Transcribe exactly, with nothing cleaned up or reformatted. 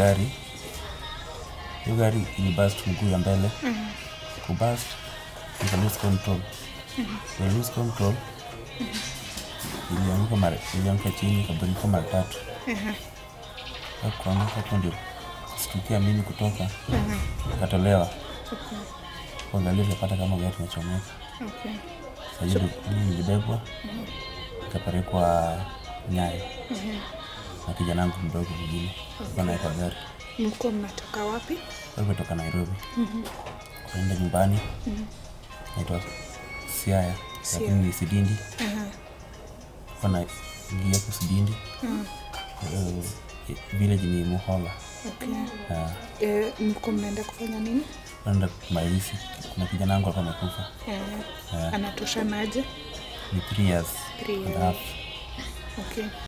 gari. Hiyo gari ilibust mguu ya mbele. Mhm. Kubust, nika lose control. Mhm. Kwa lose control. Mhm. Ilianguka mara, ilianguka chini kabla mara tatu. Mhm. Kwa hapo ndio situkia mimi kutoka. Mhm. Katolewa. Okay. Kuangalia nilipata kama gari imechomeka. Okay. Sasa so, mimi nilibebwa. Mhm. Nikapelekwa Nyayo. Mhm. Na kijana wangu mdogo mwingine. Okay. Naye kwa gari. Mko mnatoka wapi? Kutoka Nairobi. Mhm. Kwenda nyumbani. Mhm. Naitwa Siaya. Lakini ni Sidindi. Mhm. Kuna ingia kwa Sidindi. Mhm. Uh, village ni Muhola. Okay. Uh, eh, mko mnaenda kufanya nini? Naenda mazishi. Kuna kijana wangu hapa amekufa. Eh. Uh, Anatoshanaje? Ni three years. three years. And a half. Okay.